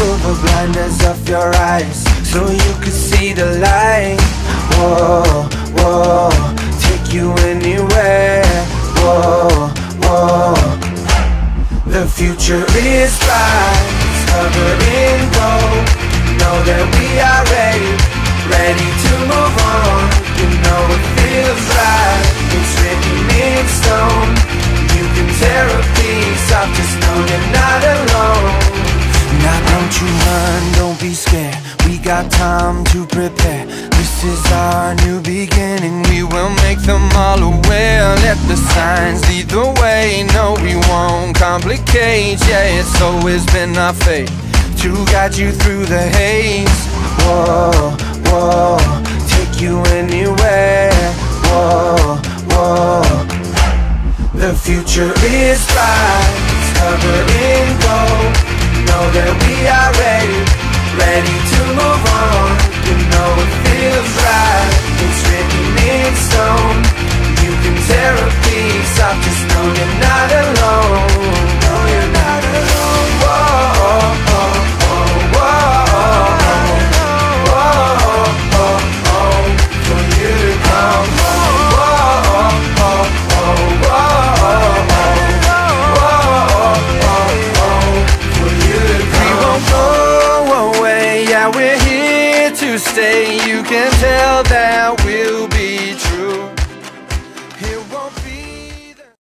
pull the blinders off your eyes so you could see the light. Whoa, whoa, take you anywhere. Whoa, whoa. The future is bright, it's covered in gold. Know that we are ready to move on. You know it feels right, it's written in stone. You can tear a piece off, just know you're not alone. Now don't you run, don't be scared, we got time to prepare. This is our new beginning, we will make them all aware. Let the signs lead the way, no we won't complicate. Yeah, it's always been our fate to guide you through the haze. Whoa, whoa, take you anywhere. Whoa, whoa. The future is bright, it's covered in gold. Know that we are ready to move on. You know it feels right, it's written in stone. You can tear a piece off, just know you're not alone. No, you're not alone. Whoa, oh, oh, oh, whoa, whoa, oh, oh, for you to come. Whoa, oh, oh, oh, whoa. We're here to stay, you can tell